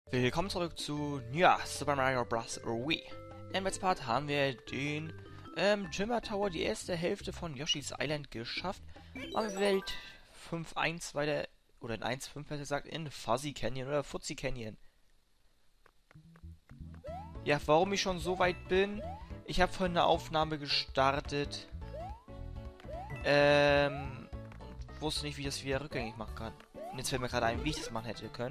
Willkommen zurück zu Super Mario Bros. Wii. Im letzten Part haben wir den Jimmer Tower, die erste Hälfte von Yoshi's Island geschafft. Haben wir Welt 5.1 weiter, oder in 1.5 besser gesagt, in Fuzzy Canyon oder Fuzzy Canyon. Ja, warum ich schon so weit bin, ich habe vorhin eine Aufnahme gestartet, und wusste nicht, wie ich das wieder rückgängig machen kann. Und jetzt fällt mir gerade ein, wie ich das machen hätte können.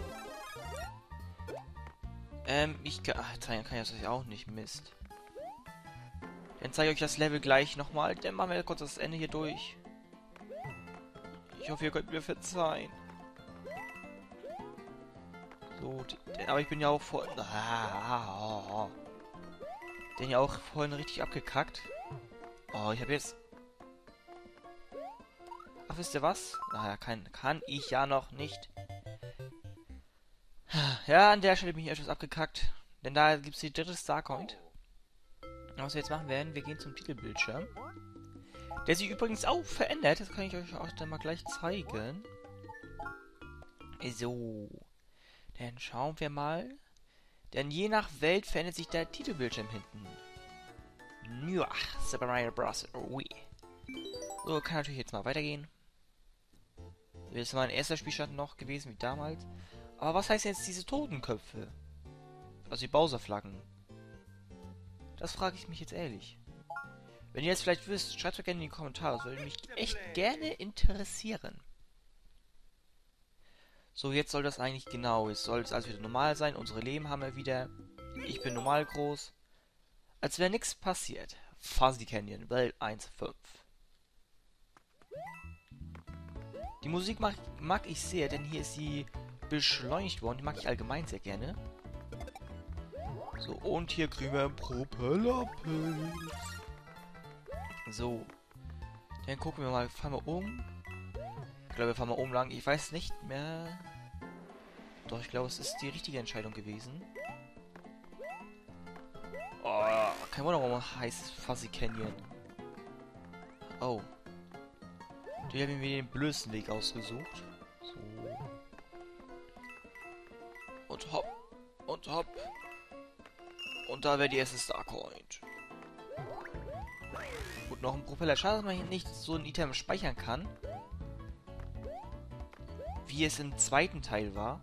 Zeigen kann ich das auch nicht. Mist. Dann zeige ich euch das Level gleich nochmal. Dann machen wir kurz das Ende hier durch. Ich hoffe, ihr könnt mir verzeihen. So, aber ich bin ja auch den ja auch vorhin richtig abgekackt. Oh, ich habe jetzt... Ach, wisst ihr was? Naja, kann ich ja noch nicht. Ja, an der Stelle bin ich etwas abgekackt. Denn da gibt es die dritte Starcoin. Was wir jetzt machen werden, wir gehen zum Titelbildschirm. Der sich übrigens auch verändert. Das kann ich euch auch dann mal gleich zeigen. So. Dann schauen wir mal. Denn je nach Welt verändert sich der Titelbildschirm hinten. Ja, Super Mario Bros. Wii. So, kann natürlich jetzt mal weitergehen. Das ist mein erster Spielstand noch gewesen wie damals. Aber was heißt jetzt diese Totenköpfe? Also die Bowser-Flaggen. Das frage ich mich jetzt ehrlich. Wenn ihr jetzt vielleicht wisst, schreibt es gerne in die Kommentare. Das würde mich echt gerne interessieren. So, jetzt soll das eigentlich genau. Jetzt soll es also wieder normal sein. Unsere Leben haben wir wieder. Ich bin normal groß. Als wäre nichts passiert. Fuzzy Canyon, Welt 1.5. Die Musik mag ich sehr, denn hier ist sie beschleunigt worden. Die mag ich allgemein sehr gerne. So, und hier kriegen wir einen Propellerpilz. So. Dann gucken wir mal, fahren wir um. Ich glaube, wir fahren mal oben lang. Ich weiß nicht mehr. Doch, ich glaube, es ist die richtige Entscheidung gewesen. Oh, kein Wunder, warum heißt Fuzzy Canyon. Oh. Die haben mir den blödsten Weg ausgesucht. So. Und hopp. Und hopp. Und da wäre die erste Starcoin. Gut, noch ein Propeller. Schade, dass man hier nicht so ein Item speichern kann. Wie es im zweiten Teil war.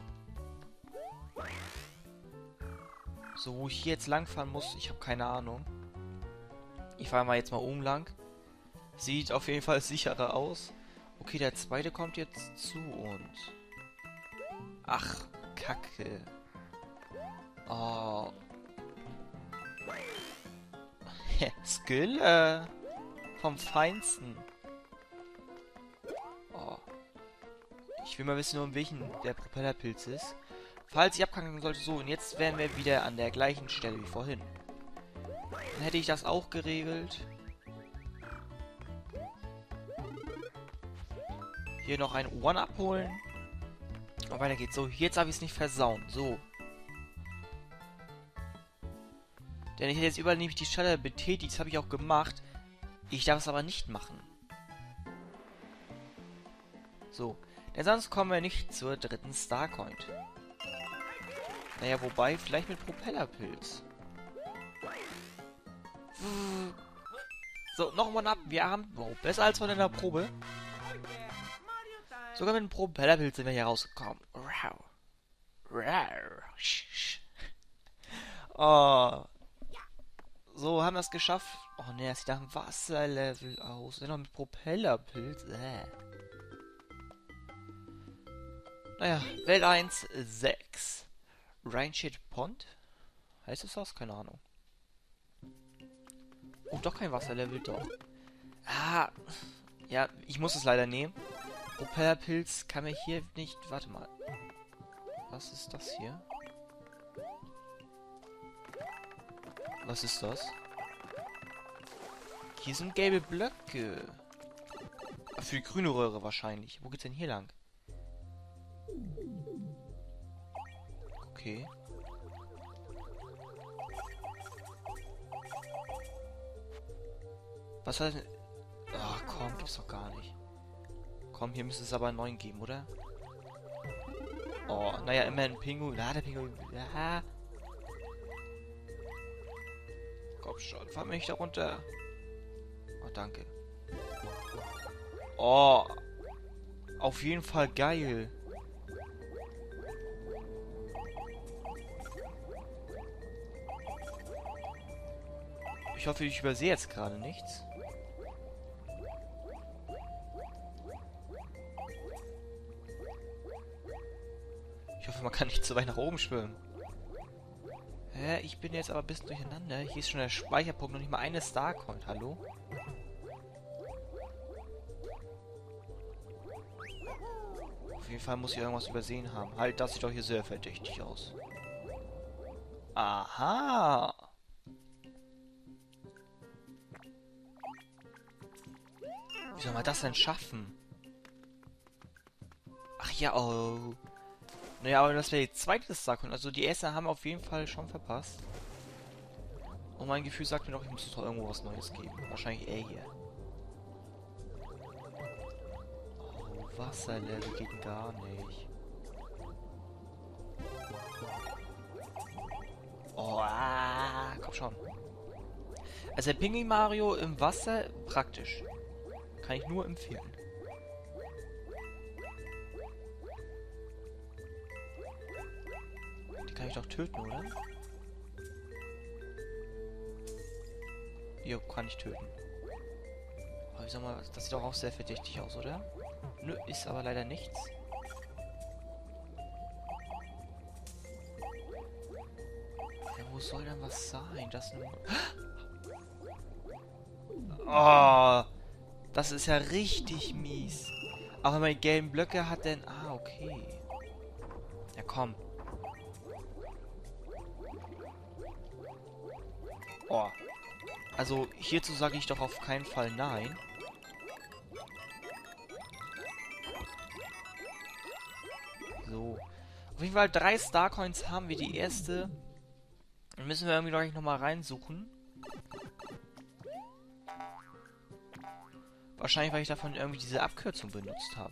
So, wo ich hier jetzt langfahren muss, ich habe keine Ahnung. Ich fahre mal jetzt mal oben lang. Sieht auf jeden Fall sicherer aus. Okay, der zweite kommt jetzt zu uns. Ach, Kacke. Oh. Skill, vom Feinsten. Oh. Ich will mal wissen, um welchen der Propellerpilz ist. Falls ich abkacken sollte, so. Und jetzt wären wir wieder an der gleichen Stelle wie vorhin. Dann hätte ich das auch geregelt. Hier noch ein One abholen. Und weiter geht's. So, jetzt habe ich es nicht versauen. So. Denn ich hätte jetzt überall nämlich die Stelle betätigt. Das habe ich auch gemacht. Ich darf es aber nicht machen. So. Denn sonst kommen wir nicht zur dritten Starcoin. Naja, wobei, vielleicht mit Propellerpilz. So, nochmal ab. Wir haben... Wow, besser als von der Probe. Sogar mit dem Propellerpilz sind wir hier rausgekommen. Oh. So, haben wir es geschafft. Oh ne, das sieht nach einem Wasserlevel aus. Dann noch mit Propellerpilz. Naja, Welt 1, 6. Rainshade Pond? Heißt es das? Keine Ahnung. Oh, doch kein Wasserlevel, doch. Ah, ja, ich muss es leider nehmen. Propellerpilz kann mir hier nicht... Warte mal. Was ist das hier? Was ist das? Hier sind gelbe Blöcke. Für die grüne Röhre wahrscheinlich. Wo geht's denn hier lang? Okay. Was hat... Ach komm, gibt's doch gar nicht. Komm, hier müsste es aber einen neuen geben, oder? Oh, naja, immerhin Pinguin. Ja, der Pinguin. Ja. Komm schon, fahr mich da runter. Oh, danke. Oh, auf jeden Fall geil. Ich hoffe, ich übersehe jetzt gerade nichts. Ich hoffe, man kann nicht zu weit nach oben schwimmen. Hä? Ich bin jetzt aber ein bisschen durcheinander. Hier ist schon der Speicherpunkt, noch nicht mal eine Starcoin. Hallo? Auf jeden Fall muss ich irgendwas übersehen haben. Halt, das sieht doch hier sehr verdächtig aus. Aha! Wie soll man das denn schaffen? Ach ja, oh. Naja, aber das wäre die zweite Starcoin. Also die erste haben wir auf jeden Fall schon verpasst. Und mein Gefühl sagt mir doch, ich muss es doch irgendwo was Neues geben. Wahrscheinlich er hier. Oh, Wasserlevel geht gar nicht. Oh, komm schon. Also der Pinguin Mario im Wasser, praktisch. Kann ich nur empfehlen. Die kann ich doch töten, oder? Jo, kann ich töten. Aber ich sag mal, das sieht doch auch sehr verdächtig aus, oder? Nö, ist aber leider nichts. Ja, wo soll denn was sein? Das nur... Oh, das ist ja richtig mies. Aber wenn man die gelben Blöcke hat, dann... Ah, okay. Ja, komm. Oh. Also, hierzu sage ich doch auf keinen Fall nein. So. Auf jeden Fall 3 Starcoins haben wir. Die erste. Dann müssen wir irgendwie gleich nochmal reinsuchen. Wahrscheinlich, weil ich davon irgendwie diese Abkürzung benutzt habe.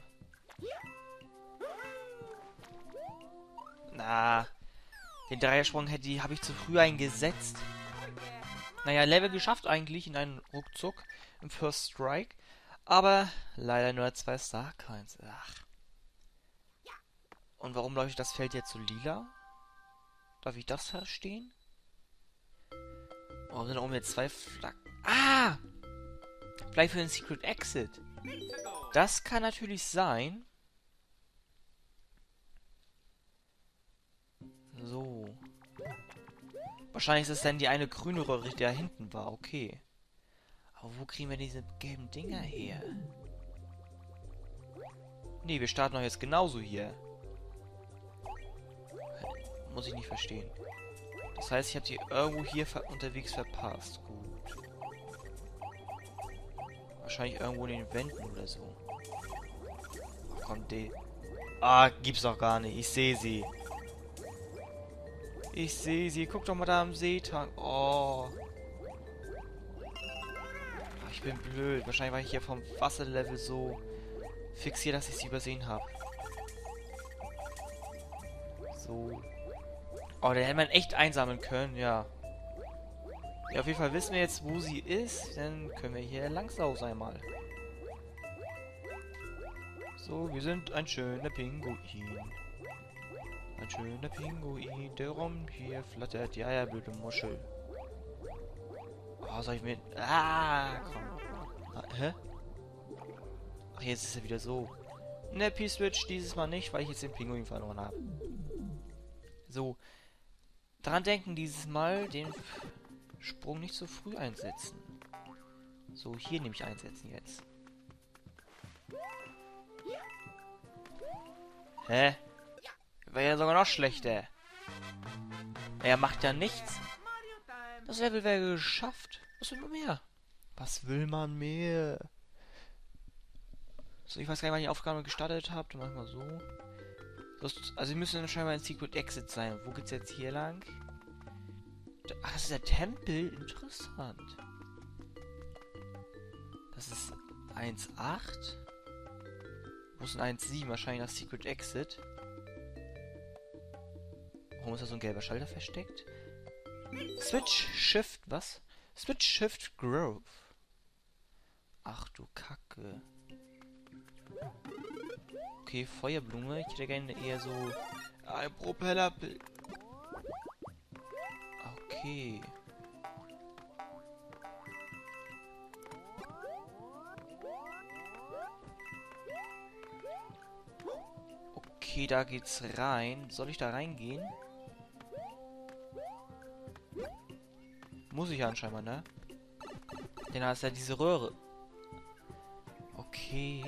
Na, den Dreiersprung habe ich zu früh eingesetzt. Naja, Level geschafft eigentlich in einem Ruckzuck im First Strike. Aber leider nur 2 Starcoins. Ach. Und warum leuchtet das Feld jetzt so lila? Darf ich das verstehen? Warum sind da oben jetzt 2 Flaggen? Ah! Vielleicht für den Secret Exit. Das kann natürlich sein. So. Wahrscheinlich ist es dann die eine grüne Röhre, die da hinten war. Okay. Aber wo kriegen wir diese gelben Dinger her? Nee, wir starten doch jetzt genauso hier. Muss ich nicht verstehen. Das heißt, ich habe die irgendwo hier unterwegs verpasst. Gut. Wahrscheinlich irgendwo in den Wänden oder so. Ach komm, Ah, gibt's doch gar nicht. Ich sehe sie. Ich sehe sie. Guck doch mal da am Seetang. Oh. Ach, ich bin blöd. Wahrscheinlich war ich hier vom Wasserlevel so fixiert, dass ich sie übersehen habe. So. Oh, den hätte man echt einsammeln können, ja. Ja, auf jeden Fall wissen wir jetzt, wo sie ist. Dann können wir hier langsam einmal. So, wir sind ein schöner Pinguin. Ein schöner Pinguin, der rum hier flattert. Ja, ja, blöde Muschel. Oh, soll ich mir... Ah, komm. Ah, hä? Ach, jetzt ist er wieder so. Ne, P-Switch dieses Mal nicht, weil ich jetzt den Pinguin verloren habe. So. Dran denken dieses Mal, den Sprung nicht so früh einsetzen. So, hier nehme ich einsetzen jetzt. Hä? Wäre ja sogar noch schlechter. Er macht ja nichts. Das Level wäre geschafft. Was will man mehr? Was will man mehr? So, ich weiß gar nicht, wann ich die Aufgabe gestartet habe. Dann machen wir so. Also, wir müssen dann scheinbar ein Secret Exit sein. Wo geht's jetzt hier lang? Ach, das ist der Tempel. Interessant. Das ist 1,8. Wo ist ein 1,7? Wahrscheinlich das Secret Exit. Warum ist da so ein gelber Schalter versteckt? Switch Shift, was? Switch Shift Grove. Ach du Kacke. Okay, Feuerblume. Ich hätte gerne eher so ein Propellerbild. Okay. Okay, da geht's rein. Soll ich da reingehen? Muss ich ja anscheinend, ne? Denn da ist ja diese Röhre. Okay.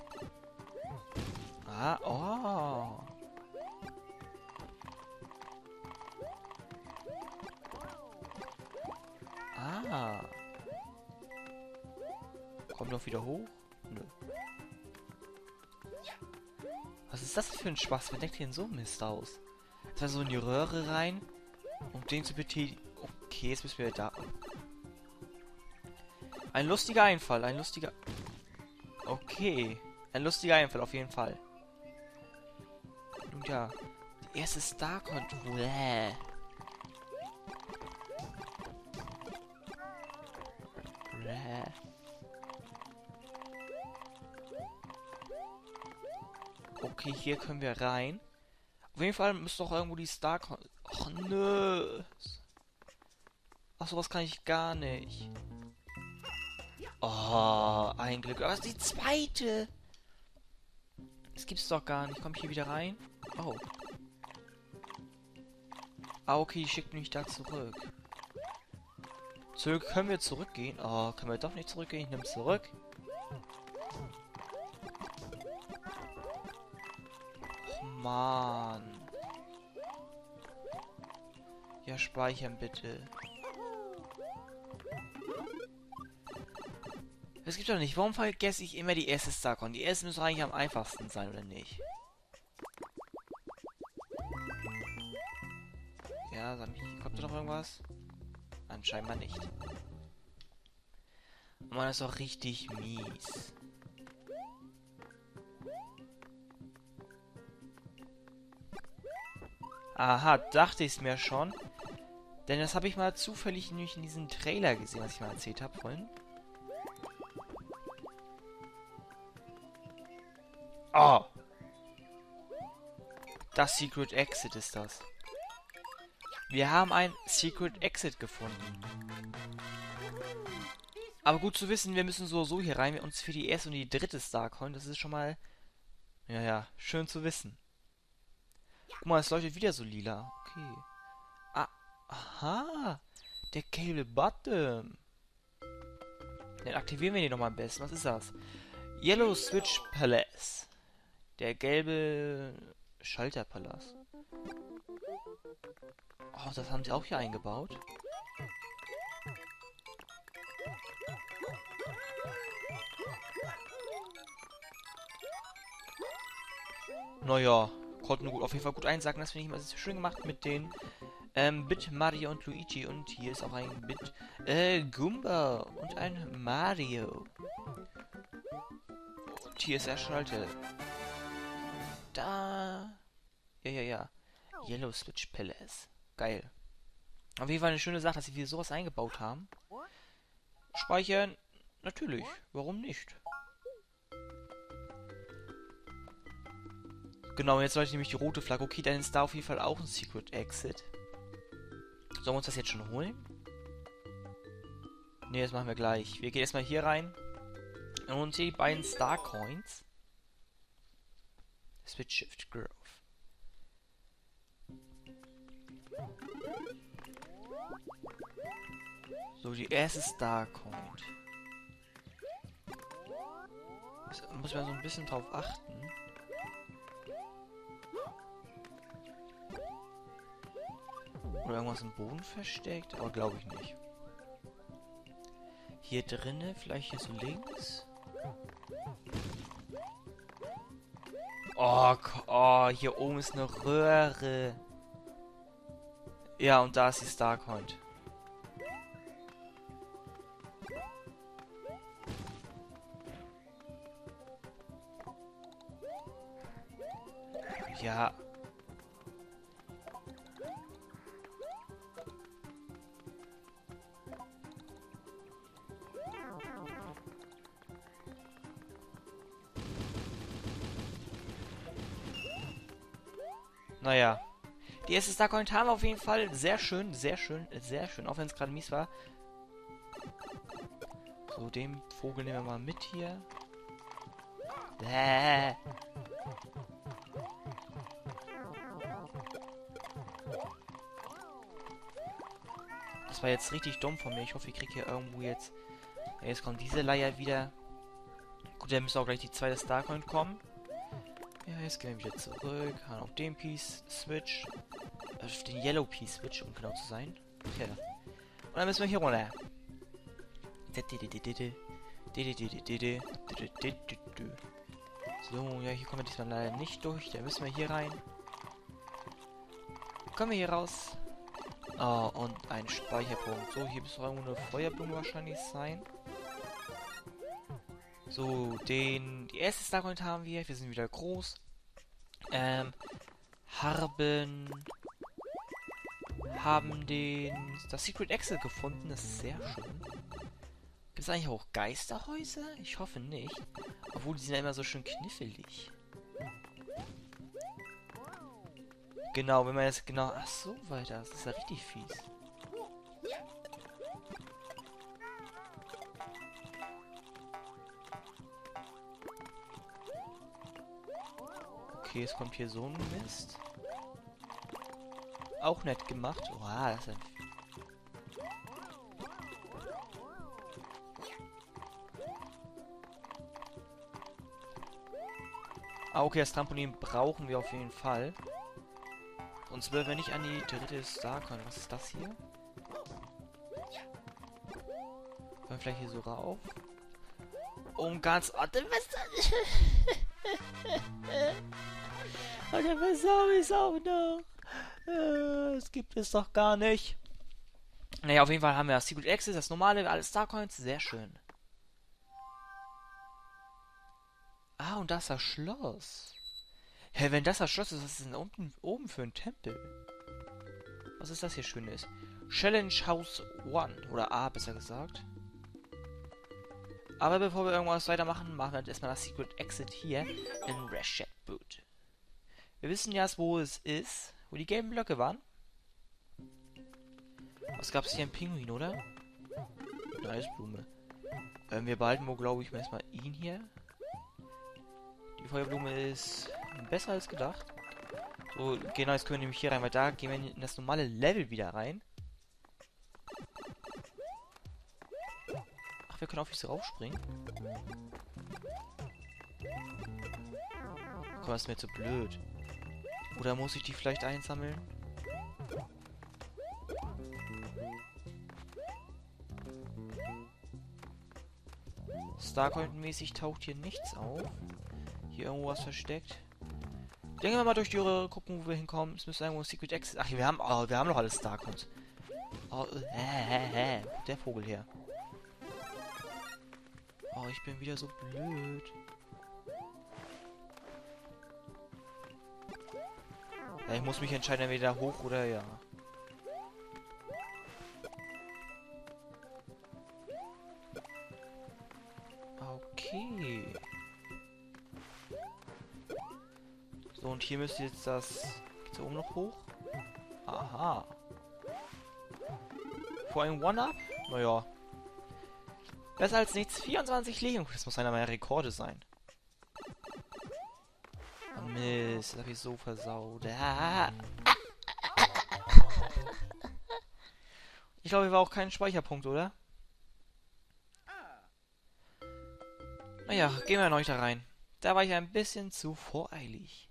Ah, oh. Ah. Kommt noch wieder hoch? Nö. Was ist das für ein Spaß? Wer denkt hier in so Mist aus? Jetzt war so in die Röhre rein, um den zu betätigen. Okay, jetzt müssen wir da. Ein lustiger Einfall, ein lustiger... Okay. Ein lustiger Einfall, auf jeden Fall. Nun ja. Die erste Star-Control. Okay, hier können wir rein. Auf jeden Fall müsste doch irgendwo die Star... Ach, nö. Ach, sowas kann ich gar nicht. Oh, ein Glück. Aber die zweite. Das gibt's doch gar nicht. Komme ich hier wieder rein? Oh. Ah, okay, die schickt mich da zurück. Können wir zurückgehen? Oh, können wir doch nicht zurückgehen? Ich nehme es zurück. Oh, Mann. Ja, speichern bitte. Das gibt doch nicht. Warum vergesse ich immer die erste Starcon? Die erste müsste eigentlich am einfachsten sein, oder nicht? Ja, sag mich, kommt da noch irgendwas? Anscheinend mal nicht. Mann, das ist doch richtig mies. Aha, dachte ich es mir schon. Denn das habe ich mal zufällig nämlich in diesem Trailer gesehen, was ich mal erzählt habe vorhin. Oh! Das Secret Exit ist das. Wir haben ein Secret Exit gefunden. Aber gut zu wissen, wir müssen so hier rein. Uns für die erste und die dritte Starcoin. Das ist schon mal... Ja, schön zu wissen. Guck mal, es leuchtet wieder so lila. Okay. Ah, aha. Der Cable Bottom. Dann aktivieren wir den nochmal am besten. Was ist das? Yellow Switch Palace. Der gelbe Schalterpalast. Oh, das haben sie auch hier eingebaut. Naja, konnten gut, auf jeden Fall gut einsagen. Das finde ich immer sehr schön gemacht mit den Bit, Mario und Luigi. Und hier ist auch ein Bit Goomba und ein Mario. Und hier ist der Schalter. Da. Ja. Yellow Switch Palace. Geil. Auf jeden Fall eine schöne Sache, dass sie wieder sowas eingebaut haben. Speichern. Natürlich. Warum nicht? Genau, jetzt leuchtet nämlich die rote Flagge. Okay, dann ist da auf jeden Fall auch ein Secret Exit. Sollen wir uns das jetzt schon holen? Ne, das machen wir gleich. Wir gehen erstmal hier rein. Und uns hier die beiden Star Coins. Switch Shift Grove. So, die erste Star Coin. Da muss man so ein bisschen drauf achten. Oder irgendwas im Boden versteckt? Aber glaube ich nicht. Hier drinnen, vielleicht hier so links. Oh, hier oben ist eine Röhre. Ja, und da ist die Starcoin. Ja. Naja. Die erste Starcoin haben wir auf jeden Fall. Sehr schön, sehr schön, sehr schön. Auch wenn es gerade mies war. So, den Vogel nehmen wir mal mit hier. Das war jetzt richtig dumm von mir. Ich hoffe, ich kriege hier irgendwo jetzt... Ja, jetzt kommt diese Leier wieder. Gut, dann müsste auch gleich die zweite Starcoin kommen. Ja, jetzt gehen wir wieder zurück. Haben auf den Piece Switch. Auf den Yellow Piece Switch, um genau zu sein. Ja. Und dann müssen wir hier runter. So, ja, hier kommen wir diesmal leider nicht durch. Da müssen wir hier rein. Kommen wir hier raus. Oh, und ein Speicherpunkt. So, hier müsste irgendwo eine Feuerblume wahrscheinlich sein. So, die erste Starcoin haben wir. Wir sind wieder groß. Haben das Secret Exit gefunden. Das ist sehr schön. Gibt es eigentlich auch Geisterhäuser? Ich hoffe nicht. Obwohl, die sind ja immer so schön knifflig. Genau, wenn man jetzt genau... Ach so, weiter. Das ist ja richtig fies. Okay, es kommt hier so ein Mist. Auch nett gemacht. Oha, das ist ein... Ah, okay, das Trampolin brauchen wir auf jeden Fall. Sonst würden wir nicht an die dritte Starcoin. Was ist das hier? Können wir vielleicht hier so rauf? Um ganz... Alter, was das? Alter, was habe ich auch noch? Das gibt es doch gar nicht. Naja, auf jeden Fall haben wir das Secret Exit, das normale, alle Starcoins. Sehr schön. Ah, und das ist das Schloss. Hä, wenn das Schloss ist, was ist denn oben für ein Tempel? Was ist das hier Schönes? Challenge House 1. Oder A, besser gesagt. Aber bevor wir irgendwas weitermachen, machen wir erstmal das Secret Exit hier in Reset Boot. Wir wissen ja, wo es ist. Wo die gelben Blöcke waren. Was gab es hier? Ein Pinguin, oder? Eine Eisblume. Wir behalten wohl, glaube ich, erstmal ihn hier. Die Feuerblume ist besser als gedacht. So, genau, jetzt können wir nämlich hier rein, weil da gehen wir in das normale Level wieder rein. Ach, wir können auf diese raufspringen. Komm, das ist mir zu blöd. Oder muss ich die vielleicht einsammeln? Starcoin-mäßig taucht hier nichts auf. Hier irgendwo was versteckt. Denken wir mal durch die Röhre, gucken, wo wir hinkommen. Es müsste irgendwo ein Secret Exit. Ach, wir haben noch alles Starcoins. Oh, der Vogel her. Oh, ich bin wieder so blöd. Ja, ich muss mich entscheiden, entweder hoch oder ja. Okay. So, und hier müsste jetzt das... Geht's da oben noch hoch? Aha. Vor einem One-Up? Naja. Besser als nichts. 24 Leben. Das muss einer meiner Rekorde sein. Oh Mist, das hab ich so versaut. Ah. Ich glaube, hier war auch kein Speicherpunkt, oder? Naja, gehen wir erneut da rein. Da war ich ein bisschen zu voreilig.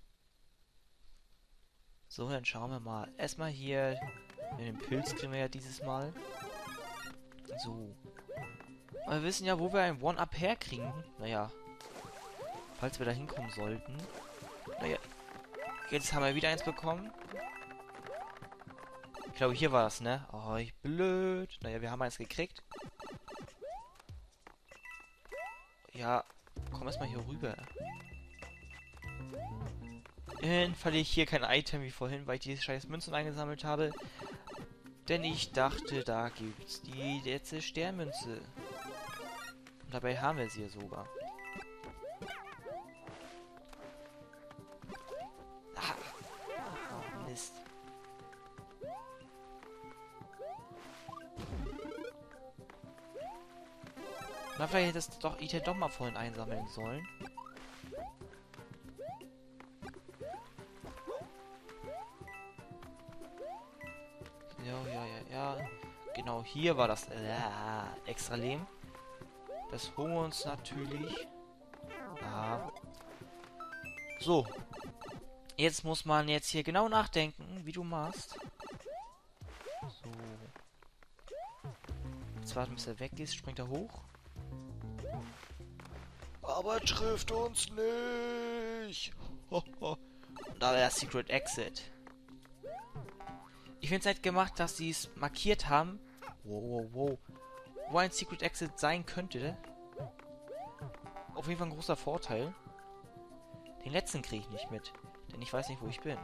So, dann schauen wir mal. Erstmal hier. Den Pilz kriegen wir ja dieses Mal. So. Aber wir wissen ja, wo wir ein One-Up herkriegen. Naja. Falls wir da hinkommen sollten. Naja. Jetzt haben wir wieder eins bekommen. Ich glaube, hier war das, ne? Oh, ich blöd. Naja, wir haben eins gekriegt. Ja, komm erstmal hier rüber. Immerhin verliere ich hier kein Item wie vorhin, weil ich diese scheiß Münzen eingesammelt habe. Denn ich dachte, da gibt's die letzte Sternmünze. Und dabei haben wir sie ja sogar. Na, vielleicht hätte ich hätte doch mal vorhin einsammeln sollen. Ja. Genau, hier war das extra Leben. Das holen wir uns natürlich. Ja. So. Jetzt muss man jetzt hier genau nachdenken, wie du machst. So. Jetzt warten, bis er weg ist. Springt er hoch. Aber trifft uns nicht. Und da wäre Secret Exit. Ich finde es halt gemacht, dass sie es markiert haben. Wow. Wo ein Secret Exit sein könnte. Auf jeden Fall ein großer Vorteil. Den letzten kriege ich nicht mit. Denn ich weiß nicht, wo ich bin.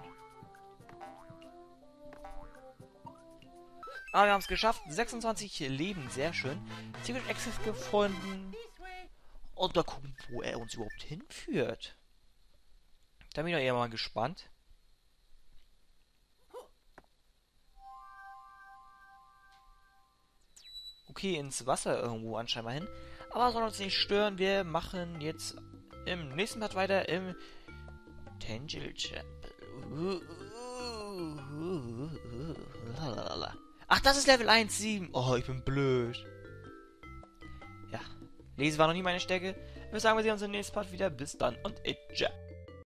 Aber wir haben es geschafft. 26 Leben. Sehr schön. Secret Exit gefunden. Und mal gucken, wo er uns überhaupt hinführt. Da bin ich doch eher mal gespannt. Okay, ins Wasser irgendwo anscheinend mal hin. Aber soll uns nicht stören. Wir machen jetzt im nächsten Part weiter im Tangle Chapel. Ach, das ist Level 1,7. Oh, ich bin blöd. Ja, Lesen war noch nie meine Stärke. Wir sagen, wir sehen uns im nächsten Part wieder. Bis dann und ciao.